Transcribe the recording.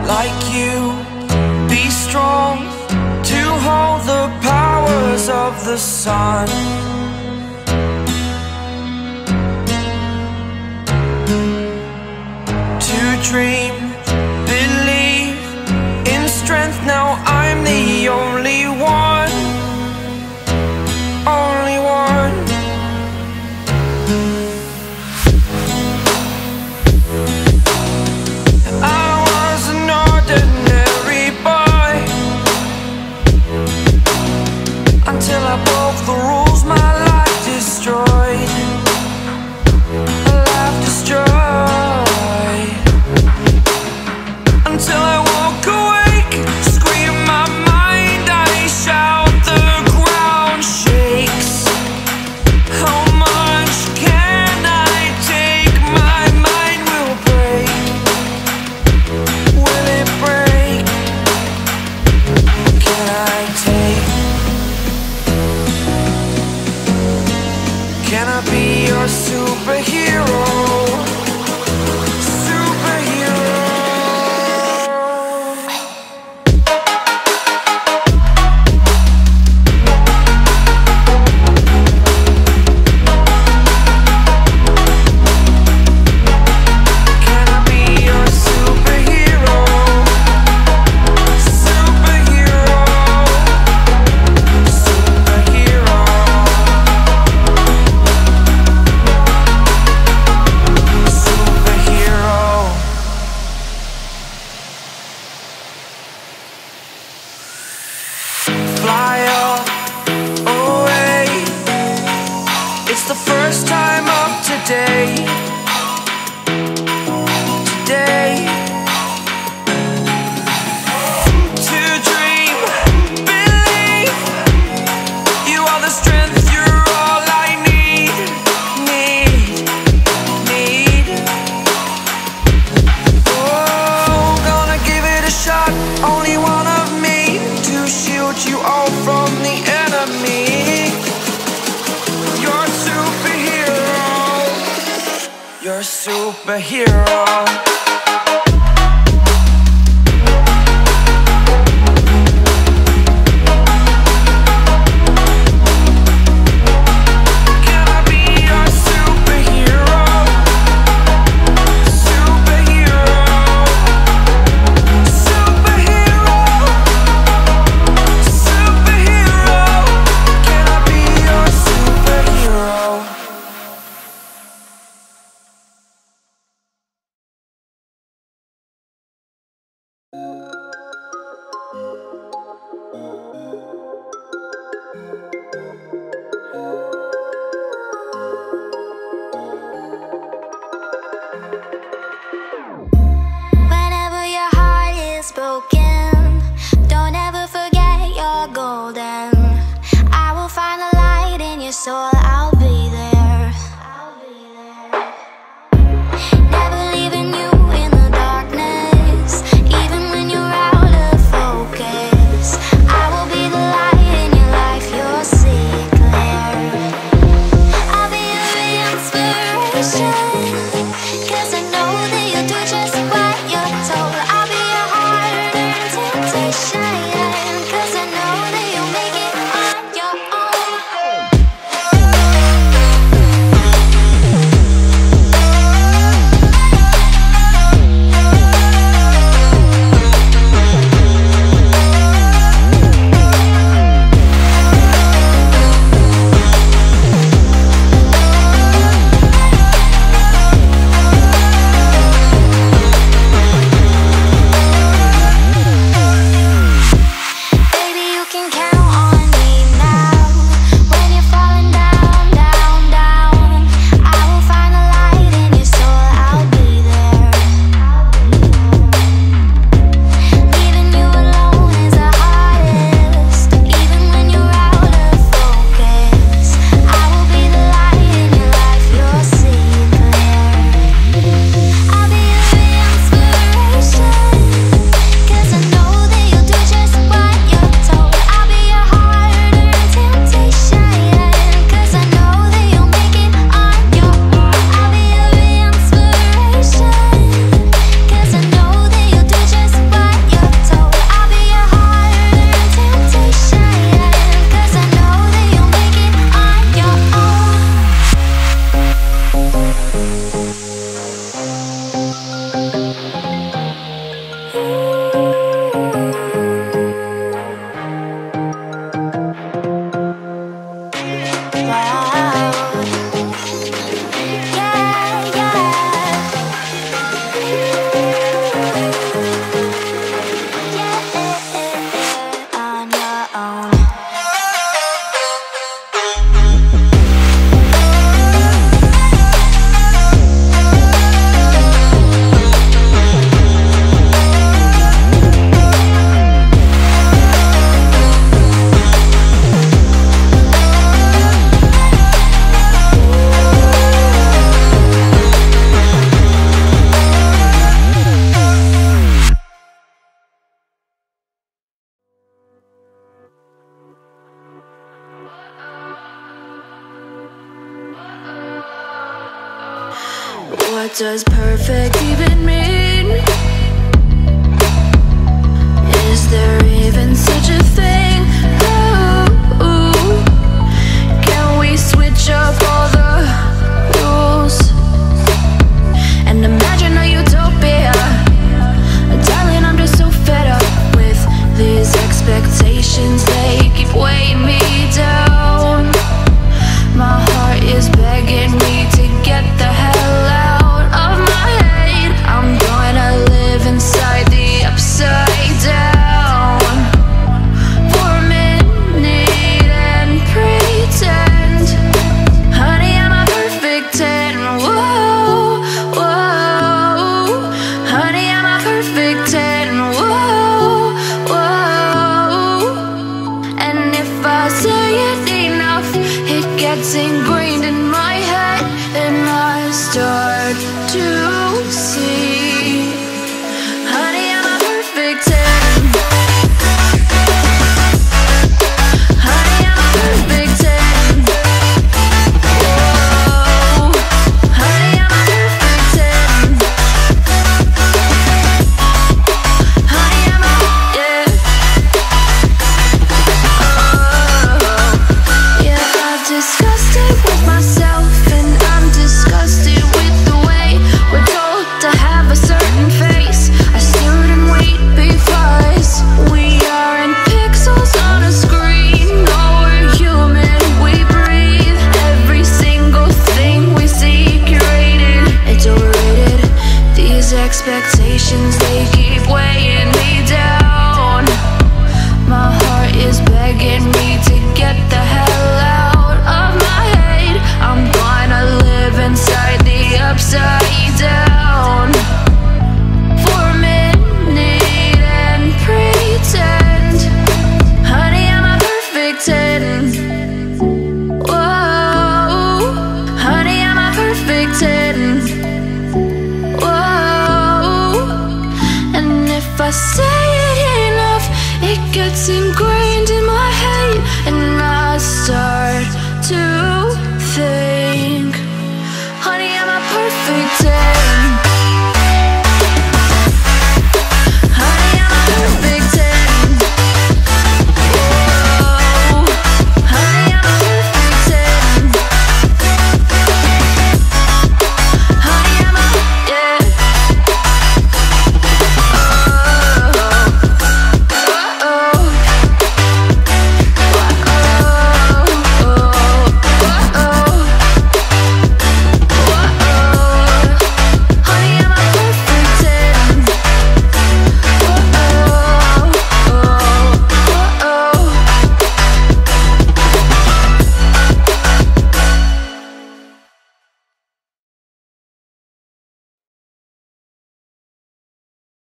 like you. Be strong to hold the powers of the sun. To dream, believe in strength. Now I'm the only one, only one. I was an ordinary boy until I broke the rules. My life destroyed, a life destroyed. Until I woke awake, scream my mind, I shout, the ground shakes. How much can I take? My mind will break. Will it break? Can I take? Can I be your superhero? Fly away. It's the first time of today. Today. To dream, believe. You are the strength, you're all I need. Need. Oh, gonna give it a shot. Only one of me to shield you all from the enemy. You're a superhero. You're a superhero. Can I be your superhero? Superhero. Superhero. Superhero. Can I be your superhero? Whenever your heart is broken, don't ever forget you're golden. I will find a light in your soul, I'll be there. Never leaving you in the darkness, even when you're out of focus. I will be the light in your life, you'll see it clear. I'll be your inspiration, 'cause I know that you'll do just what you're told. I'll be your hard-earned temptation, 'cause I know that you'll make it on your own. does perfect even mean? Is there even such a thing? Ooh, can we switch up all the rules and imagine a utopia? Darling, I'm just so fed up with these expectations. They keep weighing me down. My heart is begging me to get the hell out of my head. I'm gonna live inside the upside down for a minute and pretend, honey, I'm a perfect 10. Whoa, whoa, honey, I'm a perfect 10. Whoa, whoa, and if I say it enough, it gets ingrained in my head, and I start to see, honey, I'm a perfect 10. Honey, I'm a perfect 10. Whoa, honey, I'm a perfect 10. Honey, I'm a, yeah. Yeah, I've discussed it with myself, and I'm disgusted with the way we're told to have a certain face, a certain weight, because we aren't pixels on a screen. No, we're human, we breathe. Every single thing we see curated, it's overrated. These expectations, they keep weighing me down. My heart is begging me to get the hell out of my head. I'm gonna live inside the upside down for a minute and pretend, honey, I'm a perfect 10. Whoa, honey, I'm a perfect 10. Whoa, and if I say it enough, it gets ingrained.